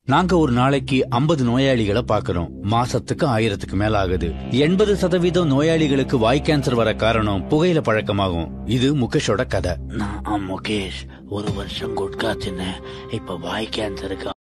நாங்க ஒரு நாளைக்கு 50 நோயாளிகளை பாக்குறோம். மாசத்துக்கு 1000க்கு மேல ஆகுது. 80% நோயாளிகளுக்கு வாய் கேன்சர் வர காரணம் புகையில பழக்கமாகும். இது முகேஷோட கதை. நான் முகேஷ் 1 வருஷம் குட்கா தின்னேன். இப்ப வாய் கேன்சருக்கு